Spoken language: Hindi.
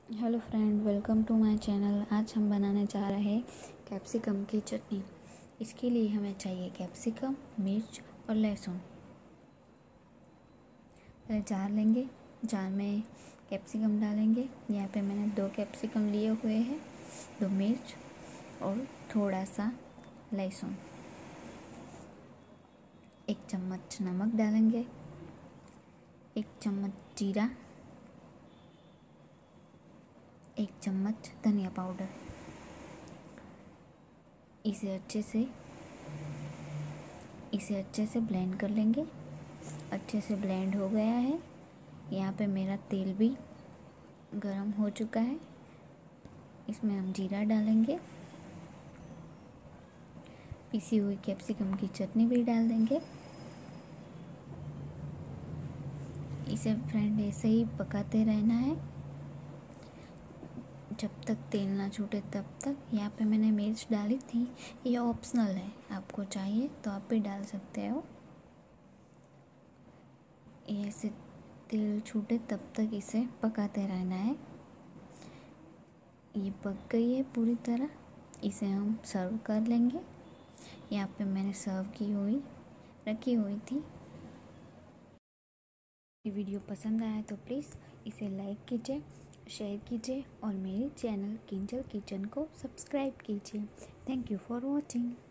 Hello friend, welcome to my channel. आज हम बनाने जा रहे हैं कैप्सिकम की चटनी। इसके लिए हमें चाहिए कैप्सिकम, मिर्च और लहसुन। पहले जार लेंगे, जार में कैप्सिकम डालेंगे। यहाँ पे मैंने 2 कैप्सिकम लिए हुए हैं, 2 मिर्च और थोड़ा सा लहसुन। 1 चम्मच नमक डालेंगे, 1 चम्मच जीरा, 1 चम्मच धनिया पाउडर। इसे अच्छे से ब्लेंड कर लेंगे। अच्छे से ब्लेंड हो गया है। यहाँ पे मेरा तेल भी गरम हो चुका है। इसमें हम जीरा डालेंगे, पिसी हुई कैप्सिकम की चटनी भी डाल देंगे। इसे फ्रेंड ऐसे ही पकाते रहना है जब तक तेल ना छूटे तब तक। यहाँ पे मैंने मिर्च डाली थी, ये ऑप्शनल है, आपको चाहिए तो आप भी डाल सकते हो। ऐसे तेल छूटे तब तक इसे पकाते रहना है। ये पक गई है पूरी तरह। इसे हम सर्व कर लेंगे। यहाँ पे मैंने रखी हुई थी। ये वीडियो पसंद आया तो प्लीज़ इसे लाइक कीजिए, शेयर कीजिए और मेरे चैनल किंजल किचन को सब्सक्राइब कीजिए। Thank you for watching.